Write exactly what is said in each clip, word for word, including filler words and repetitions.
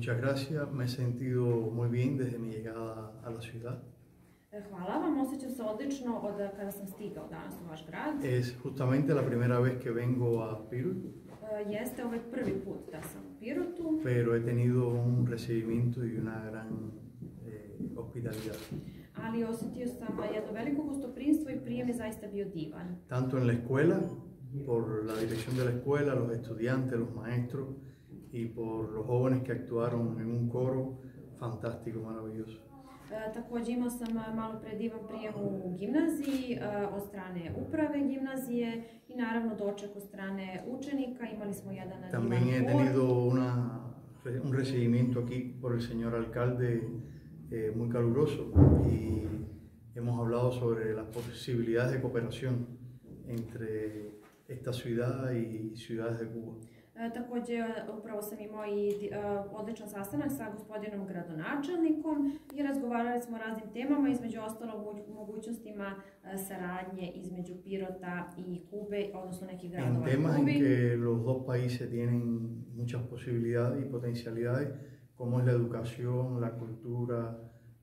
Muchas gracias, me he sentido muy bien desde mi llegada a la ciudad. Hvala vam, osjećam se odlično od kada sam stigao danas u vaš grad. Es justamente la primera vez que vengo a Pirut, Jeste ovaj prvi put da sam u Pirotu, pero he tenido un recibimiento y una gran eh, hospitalidad. ali osjetio sam jedno veliko gostoprimstvo i prijem je zaista bio divan. Tanto en la escuela, por la dirección de la escuela, los estudiantes, los maestros y por los jóvenes que actuaron en un coro fantástico, maravilloso. E, također imao sam malo pre divan prijem u gimnaziji e, od strane uprave gimnazije i naravno doček od strane učenika. Imali smo jedan divan También he kor. tenido una, un recibimiento aquí por el señor alcalde eh, muy caluroso y hemos hablado sobre las posibilidades de cooperación entre esta ciudad y ciudades de Cuba. E, također, upravo sam imao i e, odličan sastanak sa gospodinom gradonačelnikom i razgovarali smo o raznim temama, između ostalog mogućnostima e, saradnje između Pirota i Kube, odnosno nekih gradova En u temas en Kubi. que los dos países tienen muchas posibilidades y potencialidades, como es la educación, la cultura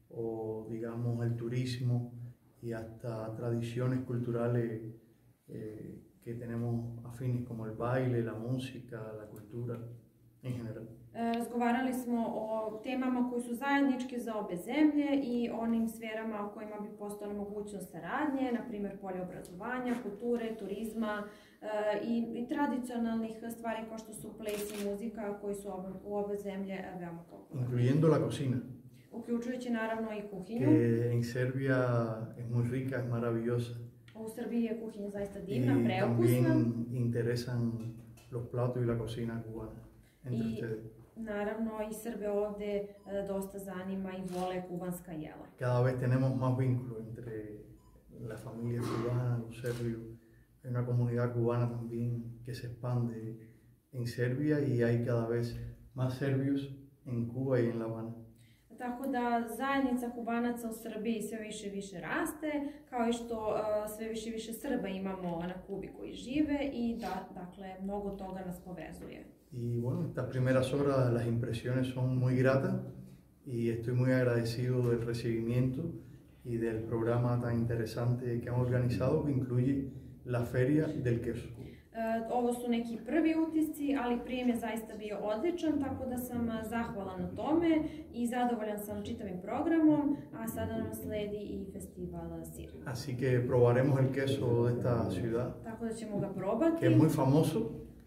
o digamos el turismo y hasta tradiciones culturales eh, que tenemos afines como el baile, la música, la cultura en general. E, Razgovarali smo o temama koji su zajedničke za obe zemlje i onim sferama o kojima bi postojala mogućnost saradnje, na primjer polje obrazovanja, kulture, turizma e, i, i tradicionalnih stvari kao što su ples i muzika koji su obe, u obe zemlje veoma popularni. Incluyendo la cocina, Uključujući naravno i kuhinju. que en Serbia es muy rica, es maravillosa. U Srbiji je kuhinja zaista Y divna, preukusna. también interesan los platos y la cocina cubana entre I ustedes. naravno i Srbe ovde e, dosta zanima i vole kubanska jela. Cada vez tenemos más vínculos entre la familia cubana, los serbios. Hay una comunidad cubana también que se expande en Serbia y hay cada vez más serbios en Cuba y en La Habana. Tako da zajednica Kubanaca u Srbiji sve više i više raste, kao i što uh, sve više i više Srba imamo na Kubi koji žive i da, dakle, mnogo toga nas povezuje. Y bueno, estas primeras horas las impresiones son muy gratas y estoy muy agradecido del recibimiento y del programa tan interesante que han organizado que incluye la Feria del Queso. Uh, ovo su neki prvi utisci, ali prijem je zaista bio odličan, tako da sam zahvalan na tome i zadovoljan sam čitavim programom, a sada nam sledi i festival sira. Así que probaremos el queso de esta ciudad, Tako da ćemo ga probati. que es muy famoso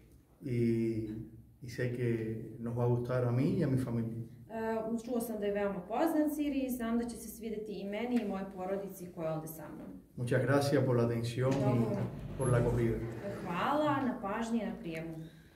y, y sé que nos va a gustar a mí y a mi familia. Uh, čuo sam da je veoma poznat sir i znam da će se svidjeti i meni i moje porodici koja je ovde sa mnom. Muchas gracias por la atención y por la acogida. Hvala na pažnji i na prijemu.